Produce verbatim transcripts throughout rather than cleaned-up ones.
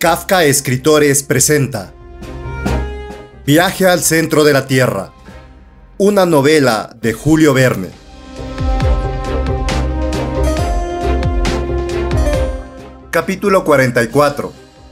Kafka Escritores presenta Viaje al centro de la Tierra, una novela de Julio Verne. Capítulo cuarenta y cuatro.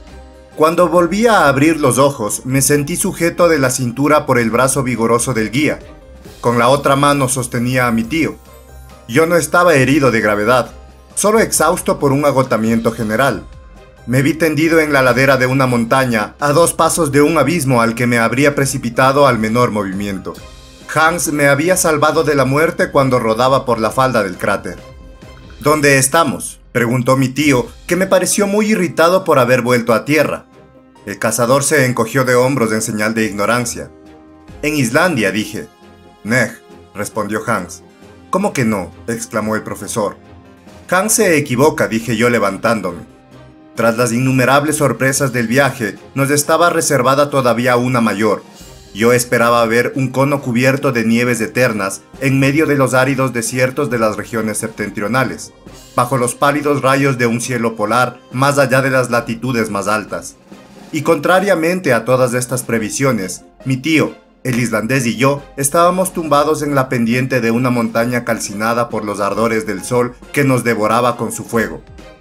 Cuando volví a abrir los ojos, me sentí sujeto de la cintura por el brazo vigoroso del guía. Con la otra mano sostenía a mi tío. Yo no estaba herido de gravedad, solo exhausto por un agotamiento general. Me vi tendido en la ladera de una montaña, a dos pasos de un abismo al que me habría precipitado al menor movimiento. Hans me había salvado de la muerte cuando rodaba por la falda del cráter. ¿Dónde estamos?, preguntó mi tío, que me pareció muy irritado por haber vuelto a tierra. El cazador se encogió de hombros en señal de ignorancia. En Islandia, dije. Neg, respondió Hans. ¿Cómo que no?, exclamó el profesor. Hans se equivoca, dije yo levantándome. Tras las innumerables sorpresas del viaje, nos estaba reservada todavía una mayor. Yo esperaba ver un cono cubierto de nieves eternas en medio de los áridos desiertos de las regiones septentrionales, bajo los pálidos rayos de un cielo polar más allá de las latitudes más altas. Y contrariamente a todas estas previsiones, mi tío, el islandés y yo estábamos tumbados en la pendiente de una montaña calcinada por los ardores del sol que nos devoraba con su fuego.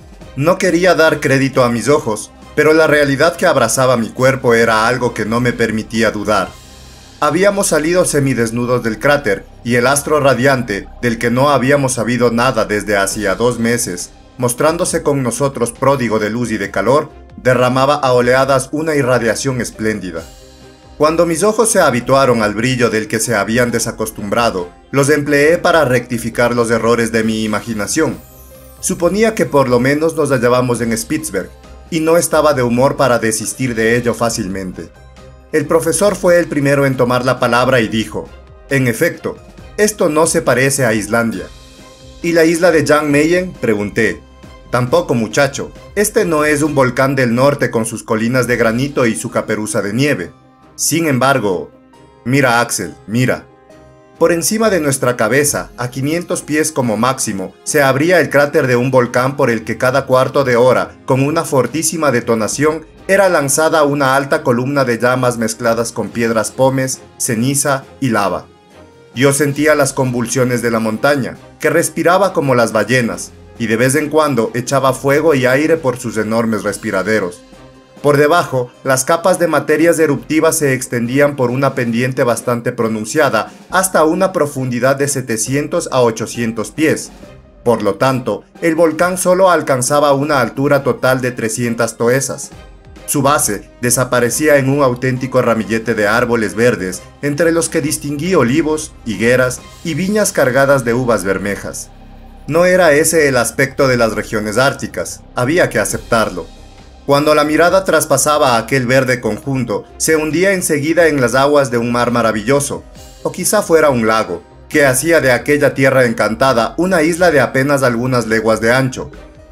No quería dar crédito a mis ojos, pero la realidad que abrazaba mi cuerpo era algo que no me permitía dudar. Habíamos salido semidesnudos del cráter, y el astro radiante, del que no habíamos sabido nada desde hacía dos meses, mostrándose con nosotros pródigo de luz y de calor, derramaba a oleadas una irradiación espléndida. Cuando mis ojos se habituaron al brillo del que se habían desacostumbrado, los empleé para rectificar los errores de mi imaginación. Suponía que por lo menos nos hallábamos en Spitzberg, y no estaba de humor para desistir de ello fácilmente. El profesor fue el primero en tomar la palabra y dijo: en efecto, esto no se parece a Islandia. ¿Y la isla de Jan Mayen?, pregunté. Tampoco, muchacho, este no es un volcán del norte con sus colinas de granito y su caperuza de nieve. Sin embargo, mira, Axel, mira. Por encima de nuestra cabeza, a quinientos pies como máximo, se abría el cráter de un volcán por el que cada cuarto de hora, con una fortísima detonación, era lanzada una alta columna de llamas mezcladas con piedras pómez, ceniza y lava. Yo sentía las convulsiones de la montaña, que respiraba como las ballenas, y de vez en cuando echaba fuego y aire por sus enormes respiraderos. Por debajo, las capas de materias eruptivas se extendían por una pendiente bastante pronunciada hasta una profundidad de setecientos a ochocientos pies. Por lo tanto, el volcán solo alcanzaba una altura total de trescientas toesas. Su base desaparecía en un auténtico ramillete de árboles verdes, entre los que distinguí olivos, higueras y viñas cargadas de uvas bermejas. No era ese el aspecto de las regiones árticas, había que aceptarlo. Cuando la mirada traspasaba aquel verde conjunto, se hundía enseguida en las aguas de un mar maravilloso, o quizá fuera un lago, que hacía de aquella tierra encantada una isla de apenas algunas leguas de ancho.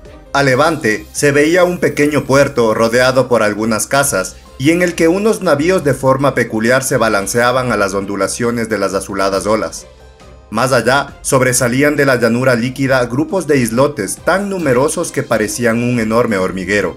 A levante se veía un pequeño puerto rodeado por algunas casas, y en el que unos navíos de forma peculiar se balanceaban a las ondulaciones de las azuladas olas. Más allá, sobresalían de la llanura líquida grupos de islotes tan numerosos que parecían un enorme hormiguero.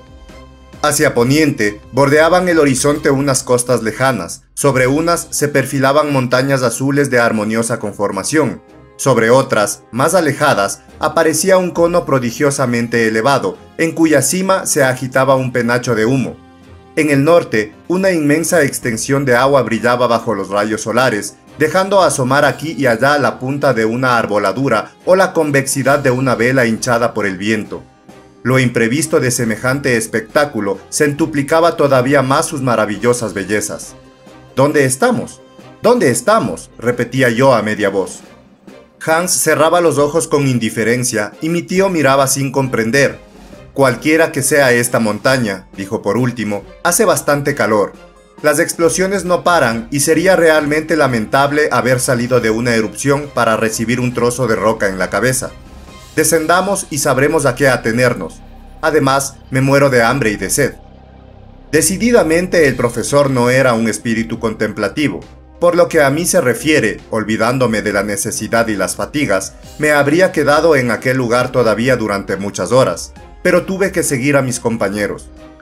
Hacia poniente, bordeaban el horizonte unas costas lejanas, sobre unas se perfilaban montañas azules de armoniosa conformación, sobre otras, más alejadas, aparecía un cono prodigiosamente elevado, en cuya cima se agitaba un penacho de humo. En el norte, una inmensa extensión de agua brillaba bajo los rayos solares, dejando asomar aquí y allá la punta de una arboladura o la convexidad de una vela hinchada por el viento. Lo imprevisto de semejante espectáculo centuplicaba todavía más sus maravillosas bellezas. ¿Dónde estamos? ¿Dónde estamos?, repetía yo a media voz. Hans cerraba los ojos con indiferencia y mi tío miraba sin comprender. Cualquiera que sea esta montaña, dijo por último, hace bastante calor. Las explosiones no paran y sería realmente lamentable haber salido de una erupción para recibir un trozo de roca en la cabeza. Descendamos y sabremos a qué atenernos. Además, me muero de hambre y de sed. Decididamente el profesor no era un espíritu contemplativo. Por lo que a mí se refiere, olvidándome de la necesidad y las fatigas, me habría quedado en aquel lugar todavía durante muchas horas, pero tuve que seguir a mis compañeros.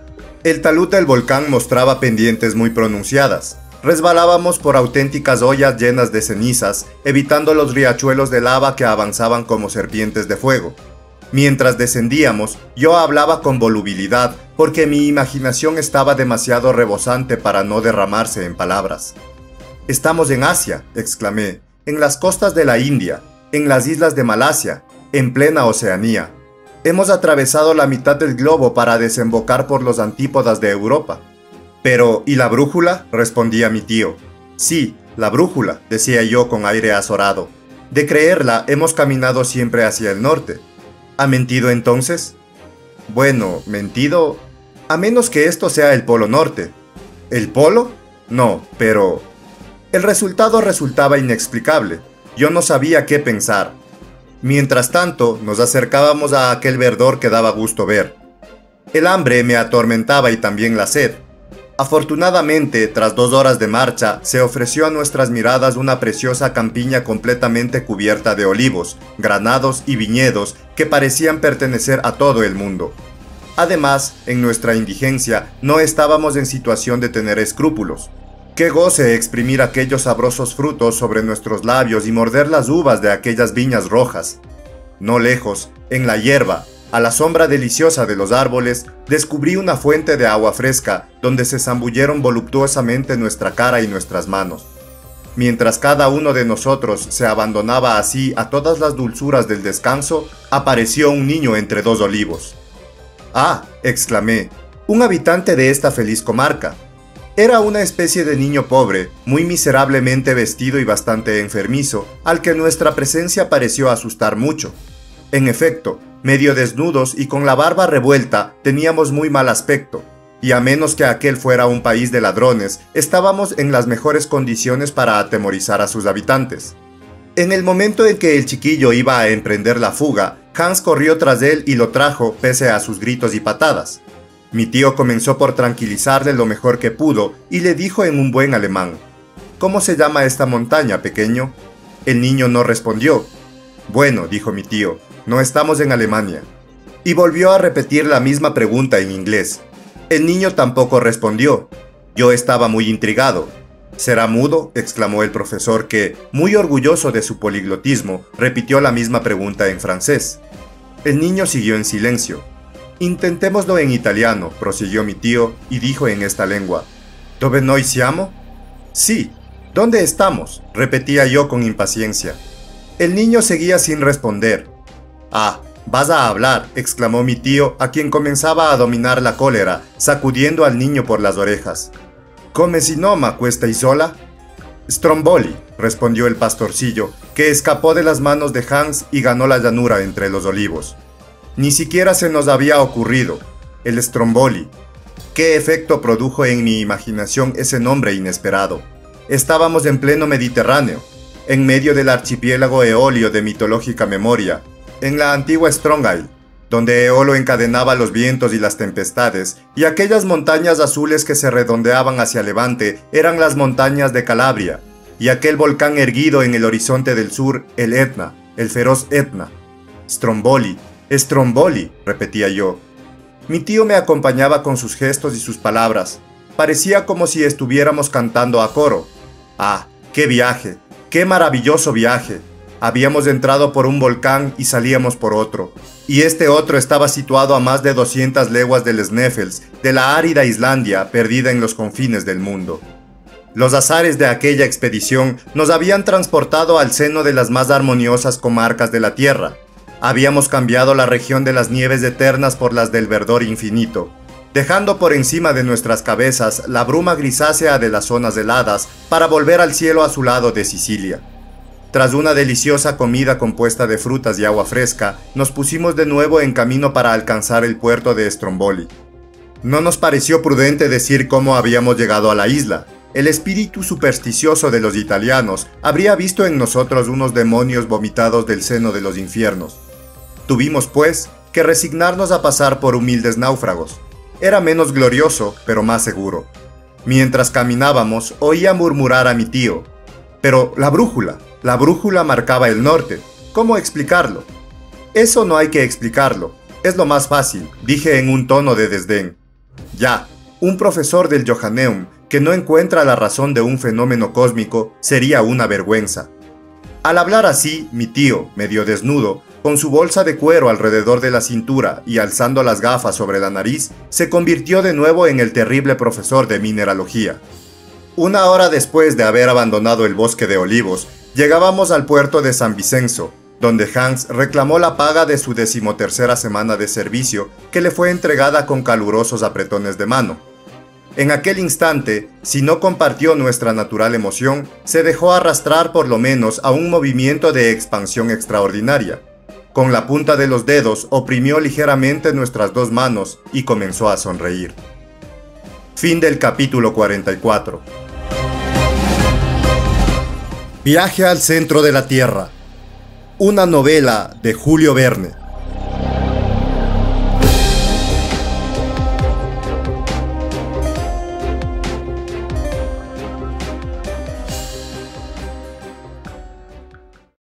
El talud del volcán mostraba pendientes muy pronunciadas. Resbalábamos por auténticas ollas llenas de cenizas, evitando los riachuelos de lava que avanzaban como serpientes de fuego. Mientras descendíamos, yo hablaba con volubilidad, porque mi imaginación estaba demasiado rebosante para no derramarse en palabras. «Estamos en Asia», exclamé, «en las costas de la India, en las islas de Malasia, en plena Oceanía. Hemos atravesado la mitad del globo para desembocar por los antípodas de Europa». «Pero, ¿y la brújula?», respondía mi tío. «Sí, la brújula», decía yo con aire azorado. «De creerla, hemos caminado siempre hacia el norte». «¿Ha mentido entonces?». «Bueno, mentido, a menos que esto sea el Polo Norte». «¿El Polo? No, pero...». El resultado resultaba inexplicable. Yo no sabía qué pensar. Mientras tanto, nos acercábamos a aquel verdor que daba gusto ver. El hambre me atormentaba y también la sed. Afortunadamente, tras dos horas de marcha, se ofreció a nuestras miradas una preciosa campiña completamente cubierta de olivos, granados y viñedos que parecían pertenecer a todo el mundo. Además, en nuestra indigencia, no estábamos en situación de tener escrúpulos. Qué goce exprimir aquellos sabrosos frutos sobre nuestros labios y morder las uvas de aquellas viñas rojas. No lejos, en la hierba, a la sombra deliciosa de los árboles, descubrí una fuente de agua fresca donde se zambulleron voluptuosamente nuestra cara y nuestras manos. Mientras cada uno de nosotros se abandonaba así a todas las dulzuras del descanso, apareció un niño entre dos olivos. «¡Ah!», exclamé, «un habitante de esta feliz comarca». Era una especie de niño pobre, muy miserablemente vestido y bastante enfermizo, al que nuestra presencia pareció asustar mucho. En efecto, medio desnudos y con la barba revuelta, teníamos muy mal aspecto, y a menos que aquel fuera un país de ladrones, estábamos en las mejores condiciones para atemorizar a sus habitantes. En el momento en que el chiquillo iba a emprender la fuga, Hans corrió tras él y lo trajo pese a sus gritos y patadas. Mi tío comenzó por tranquilizarle lo mejor que pudo y le dijo en un buen alemán: «¿Cómo se llama esta montaña, pequeño?». El niño no respondió. «Bueno», dijo mi tío, «no estamos en Alemania». Y volvió a repetir la misma pregunta en inglés. El niño tampoco respondió. Yo estaba muy intrigado. «¿Será mudo?», exclamó el profesor que, muy orgulloso de su poliglotismo, repitió la misma pregunta en francés. El niño siguió en silencio. «Intentémoslo en italiano», prosiguió mi tío, y dijo en esta lengua: «¿Dove noi siamo?». «Sí, ¿dónde estamos?», repetía yo con impaciencia. El niño seguía sin responder. «Ah, vas a hablar», exclamó mi tío, a quien comenzaba a dominar la cólera, sacudiendo al niño por las orejas. «¿Come si noma questa isola?». «Stromboli», respondió el pastorcillo, que escapó de las manos de Hans y ganó la llanura entre los olivos. Ni siquiera se nos había ocurrido. El Stromboli. ¿Qué efecto produjo en mi imaginación ese nombre inesperado? Estábamos en pleno Mediterráneo, en medio del archipiélago eolio de mitológica memoria, en la antigua Strongay, donde Eolo encadenaba los vientos y las tempestades, y aquellas montañas azules que se redondeaban hacia levante eran las montañas de Calabria, y aquel volcán erguido en el horizonte del sur, el Etna, el feroz Etna. Stromboli. «Stromboli», repetía yo. Mi tío me acompañaba con sus gestos y sus palabras. Parecía como si estuviéramos cantando a coro. ¡Ah, qué viaje! ¡Qué maravilloso viaje! Habíamos entrado por un volcán y salíamos por otro. Y este otro estaba situado a más de doscientas leguas del Sneffels, de la árida Islandia perdida en los confines del mundo. Los azares de aquella expedición nos habían transportado al seno de las más armoniosas comarcas de la tierra. Habíamos cambiado la región de las nieves eternas por las del verdor infinito, dejando por encima de nuestras cabezas la bruma grisácea de las zonas heladas para volver al cielo azulado de Sicilia. Tras una deliciosa comida compuesta de frutas y agua fresca, nos pusimos de nuevo en camino para alcanzar el puerto de Stromboli. No nos pareció prudente decir cómo habíamos llegado a la isla. El espíritu supersticioso de los italianos habría visto en nosotros unos demonios vomitados del seno de los infiernos. Tuvimos, pues, que resignarnos a pasar por humildes náufragos. Era menos glorioso, pero más seguro. Mientras caminábamos, oía murmurar a mi tío: «Pero la brújula, la brújula marcaba el norte. ¿Cómo explicarlo?». «Eso no hay que explicarlo. Es lo más fácil», dije en un tono de desdén. Ya, un profesor del Johanneum que no encuentra la razón de un fenómeno cósmico sería una vergüenza. Al hablar así, mi tío, medio desnudo, con su bolsa de cuero alrededor de la cintura y alzando las gafas sobre la nariz, se convirtió de nuevo en el terrible profesor de mineralogía. Una hora después de haber abandonado el bosque de olivos, llegábamos al puerto de San Vicenzo, donde Hans reclamó la paga de su decimotercera semana de servicio, que le fue entregada con calurosos apretones de mano. En aquel instante, si no compartió nuestra natural emoción, se dejó arrastrar por lo menos a un movimiento de expansión extraordinaria. Con la punta de los dedos oprimió ligeramente nuestras dos manos y comenzó a sonreír. Fin del capítulo cuarenta y cuatro. Viaje al centro de la Tierra. Una novela de Julio Verne.